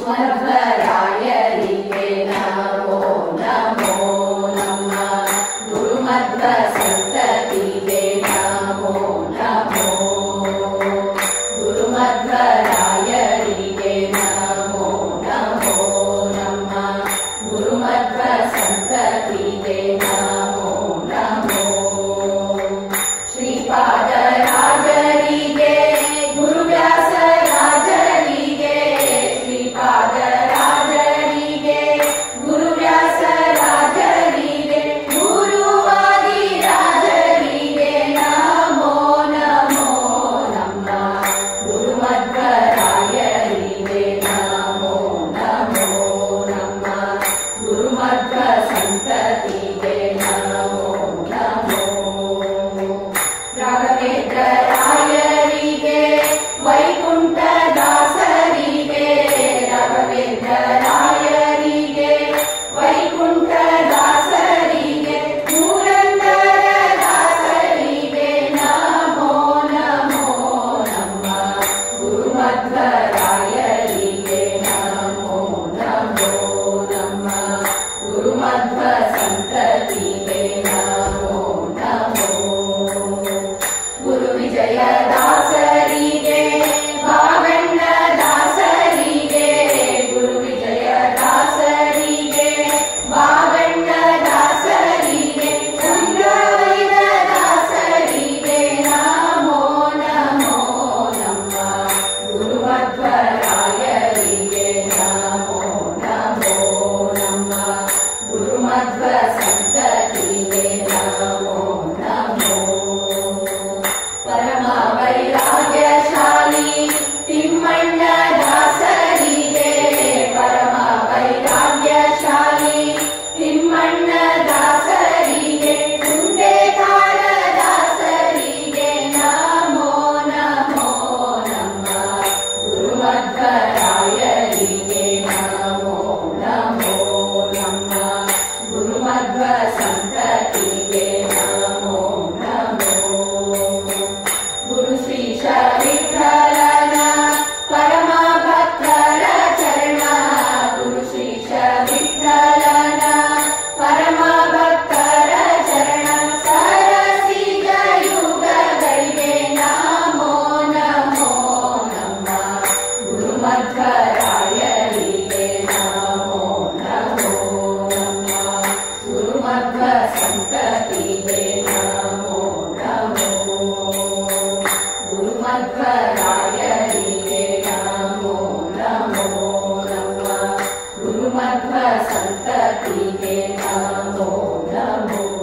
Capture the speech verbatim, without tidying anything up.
ಗುರುಮಧ್ವರಾಯರಿಗೆ ನಮೋ ನಮೋ ನಮ್ಮ ಗುರುಮಧ್ವ ಸಂತತಿಗೆ ನಮೋ ನಮೋ ಗುರುಮಧ್ವರಾಯರಿಗೆ ನಮೋ ನಮೋ ನಮ್ಮ ಗುರುಮಧ್ವ ಸಂತತಿಗೆ ನಮೋ ನಮೋ ಶ್ರೀಪಾದರಾಜರಿಗೆ ಗುರುವ್ಯಾಸರಾಜರಿಗೆ ಶ್ರೀಪಾದರಾಜರಿಗೆ ಗುರುವ್ಯಾಸರಾಜರಿಗೆ ಗುರುವಾದಿರಾಜರಿಗೆ ನಮೋ ನಮೋ ನಮ್ಮ ಗುರುಮಧ್ವರಾಯರಿಗೆ ನಮೋ ನಮೋ ನಮ್ಮ ಗುರುಮಧ್ವ ಸಂತತಿಗೆ ನಮೋ ನಮೋ ರಾಘವೇಂದ್ರರಾಯರಿಗೆ ವೈಕುಂಠದಾಸರಿಗೆ ರಾಘವೇಂದ್ರರಾಯರಿಗೆ ವೈಕುಂಠದಾಸರಿಗೆ ಪುರಂದರದಾಸರಿಗೆ ನಮೋ ನಮೋ ನಮ್ಮ ಗುರುಮಧ್ವರಾಯರಿಗೆ ನಮೋ ನಮೋ ನಮ್ಮ ಗುರುಮಧ್ವ ಸಂತತಿಗೆ ನಮೋ ನಮೋ ಗುರು ವಿಜಯದಾಸರಿಗೆ ಭಾಗಣ್ಣದಾಸರಿಗೆ ಗುರು ವಿಜಯದಾಸರಿಗೆ ಭಾಗಣ್ಣದಾಸರಿಗೆ ಚಂದ್ರವೈರದಾಸರಿಗೆ ನಮೋ ನಮೋ ನಮ್ಮ ಗುರುಮಧ್ವರಾಯರಿಗೆ ನಮೋ ನಮೋ ನಮ್ಮ ಗುರುಮಧ್ವ ಸಂತತಿಗೆ ನಮೋ ನಮೋ ಪರಮ ವೈರಾಗ್ಯಶಾಲಿ ತಿಮ್ಮಣ್ಣದಾಸರಿಗೆ ಪರಮ ವೈರಾಗ್ಯಶಾಲಿ ತಿಮ್ಮಣ್ಣದಾಸರಿಗೆ ಕುಂಡೇಕಾರದಾಸರಿಗೆ ನಮೋ ನಮೋ ನಮ್ಮ ಗುರುಮಧ್ವರಾಯರಿಗೆ ನಮೋ ನಮೋ ನಮ್ಮ ಗುರುಮಧ್ವ ಸಂತತಿಗೆ ನಮೋ ನಮೋ ಗುರು ಶ್ರೀಶ ವಿಠಲನ ಪರಮ ಭಕ್ತರ ಚರಣ ಗುರು ಶ್ರೀಶ ವಿಠಲನ ಪರಮ ಭಕ್ತರ ಚರಣ ಸರಸಿಜ ಯುಗಗಳಿಗೆ ನಮೋ ನಮೋ ನಮ್ಮ ಗುರುಮಧ್ವರಾಯರಿಗೆ ನಮೋ ನಮೋ ನಮ್ಮ ಗುರುಮಧ್ವ ಸಂತತಿಗೆ ನಮೋ ನಮೋ ಗುರುಮಧ್ವರಾಯರಿಗೆ ನಮೋ ನಮೋ ನಮ್ಮ ಗುರುಮಧ್ವ ಸಂತತಿಗೆ ನಮೋ ನಮೋ